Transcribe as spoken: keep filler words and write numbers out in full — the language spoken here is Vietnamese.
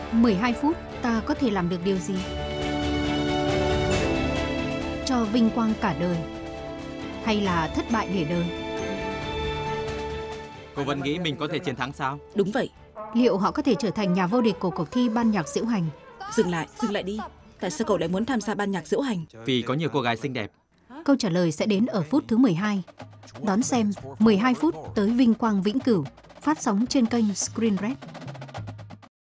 mười hai phút, ta có thể làm được điều gì? Cho vinh quang cả đời, hay là thất bại để đời? Cô vẫn nghĩ mình có thể chiến thắng sao? Đúng vậy. Liệu họ có thể trở thành nhà vô địch của cuộc thi ban nhạc diễu hành? Dừng lại, dừng lại đi. Tại sao cậu lại muốn tham gia ban nhạc diễu hành? Vì có nhiều cô gái xinh đẹp. Câu trả lời sẽ đến ở phút thứ mười hai. Đón xem mười hai phút tới vinh quang vĩnh cửu, phát sóng trên kênh Screen Red.